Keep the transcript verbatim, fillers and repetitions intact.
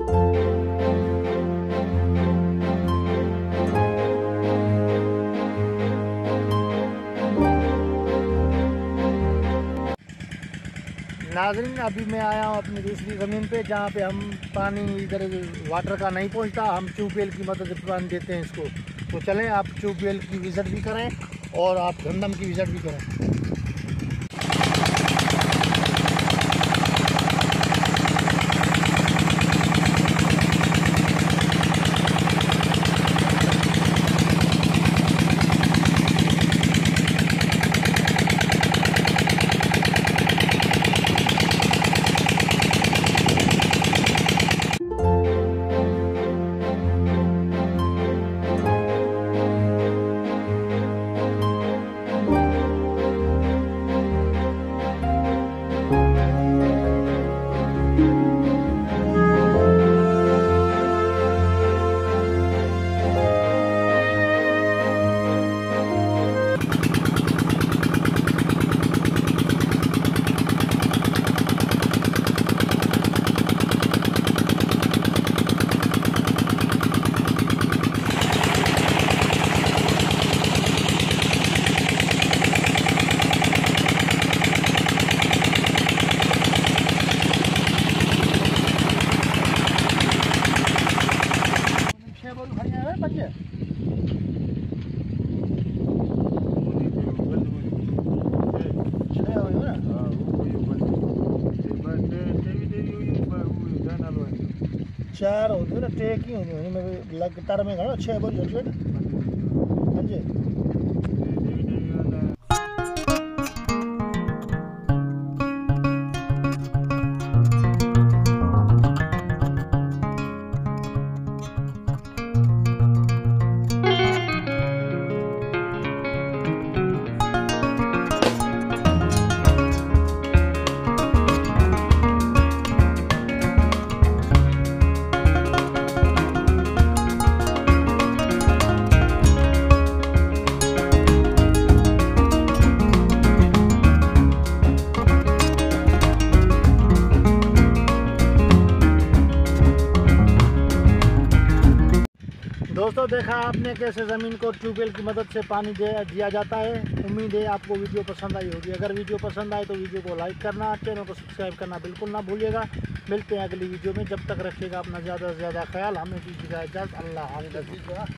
नाज़रीन, अभी मैं आया हूँ अपनी दूसरी ज़मीन पे, जहाँ पे हम पानी इधर वाटर का नहीं पहुँचता, हम ट्यूबवेल की मदद से पानी देते हैं इसको। तो चलें आप ट्यूबवेल की विज़िट भी करें और आप गंदम की विज़िट भी करें। चार होती ना टे की होती मैं लगातार में घणो छह बोली होती है हाँ जी। दोस्तों, देखा आपने कैसे ज़मीन को ट्यूबवेल की मदद से पानी दे दिया जाता है। उम्मीद है आपको वीडियो पसंद आई होगी। अगर वीडियो पसंद आए तो वीडियो को लाइक करना, चैनल को सब्सक्राइब करना बिल्कुल ना भूलिएगा। मिलते हैं अगली वीडियो में, जब तक रखिएगा अपना ज़्यादा से ज़्यादा ख्याल। हमें दीजिएगा इजाज़त। अल्लाह हाफ़िज़।